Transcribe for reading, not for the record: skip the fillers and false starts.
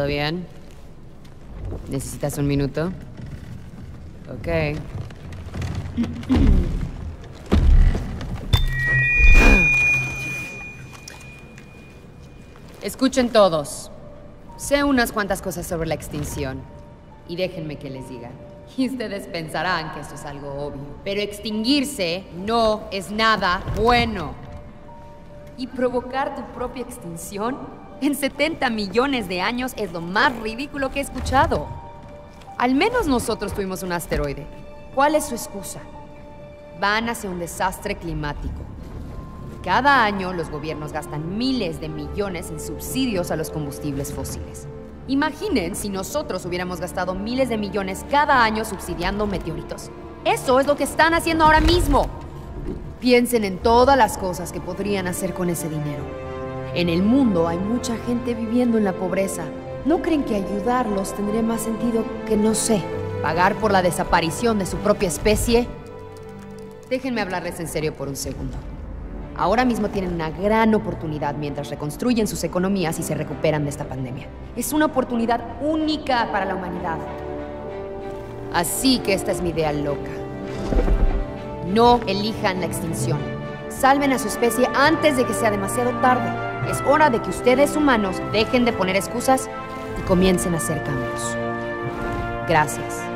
¿Todo bien? ¿Necesitas un minuto? Ok. Escuchen todos. Sé unas cuantas cosas sobre la extinción. Y déjenme que les diga. Y ustedes pensarán que esto es algo obvio. Pero extinguirse no es nada bueno. Y provocar tu propia extinción en 70 millones de años es lo más ridículo que he escuchado. Al menos nosotros tuvimos un asteroide. ¿Cuál es su excusa? Van hacia un desastre climático. Cada año los gobiernos gastan miles de millones en subsidios a los combustibles fósiles. Imaginen si nosotros hubiéramos gastado miles de millones cada año subsidiando meteoritos. Eso es lo que están haciendo ahora mismo. Piensen en todas las cosas que podrían hacer con ese dinero. En el mundo hay mucha gente viviendo en la pobreza. ¿No creen que ayudarlos tendría más sentido que, no sé, pagar por la desaparición de su propia especie? Déjenme hablarles en serio por un segundo. Ahora mismo tienen una gran oportunidad mientras reconstruyen sus economías y se recuperan de esta pandemia. Es una oportunidad única para la humanidad. Así que esta es mi idea loca. No elijan la extinción. Salven a su especie antes de que sea demasiado tarde. Es hora de que ustedes, humanos, dejen de poner excusas y comiencen a hacer cambios. Gracias.